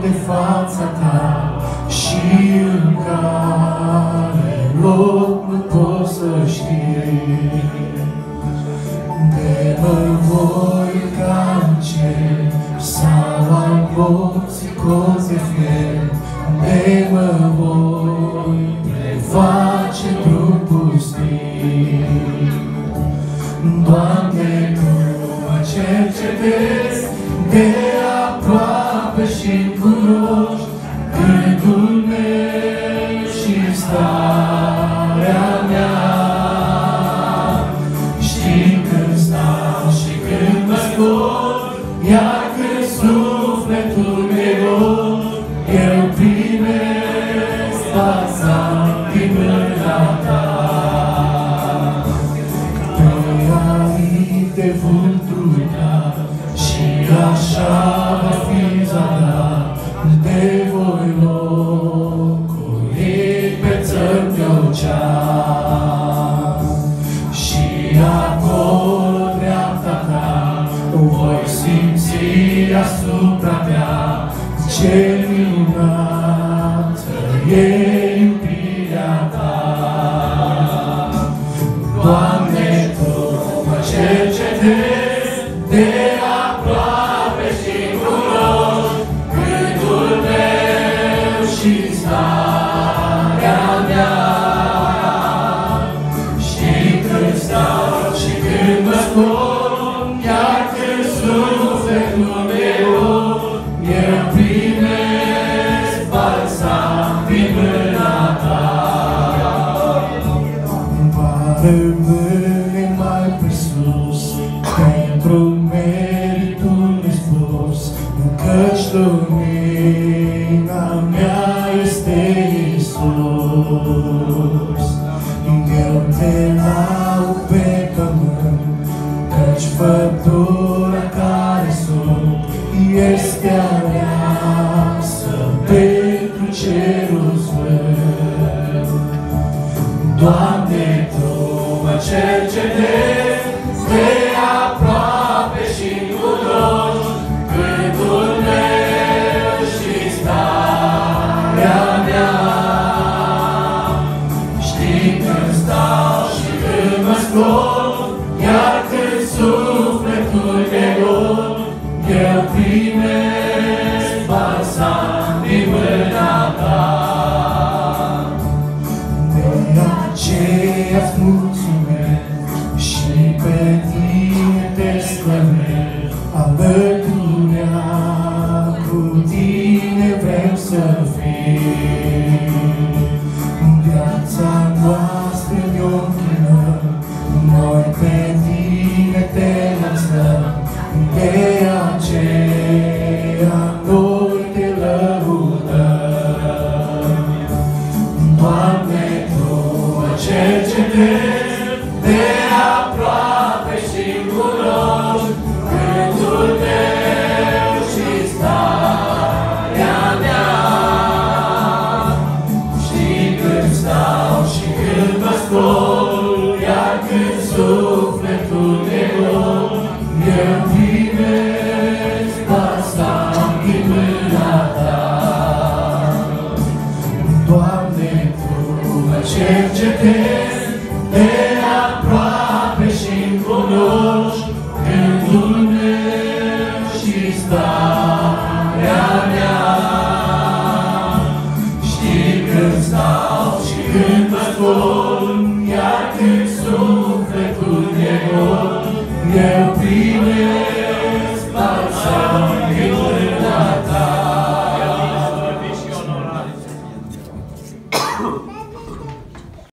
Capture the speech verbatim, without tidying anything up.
de fața ta și în care loc nu poți să știi. De mă voi ca în cer sau al morții colț de fier, de mă voi preface drum pustii. Doamne, Tu mă cercetezi de aproape și-mi cunoști gândul meu și starea mea. Știi când stau și când mă scot, iar când sufletul mi-e gol, eu primesc fața din mâna Ta. Pe aripi de vântul Ta și așa va fi zadat, te voi locui pe țări de ocean. Și acolo dreapta Ta voi simți asupra mea ce minunată e iubirea Ta. Doamne, Tu mă cercetezi de aproape și-mi cunoști gândul meu și starea mea. Știi când stau și când mă scot, iar când sufletul meu, eu primesc balsam din mâna Ta. Îmi pare mâine mai presus pentru meritul nespus, căci lumina mea este Iisus. Eu Te laud pe pământ, căci făptura care sunt este aleasă pentru cerul sfânt. Doamne, Tu mă cercetezi de aproape și-mi cunoști gândul meu și starea mea. Știi când stau și când mă scot, iar când sufletul mi-e gol, eu primesc balsam din mâna Ta. De aceea-ți mulțumesc și pe Tine te slăvesc, alături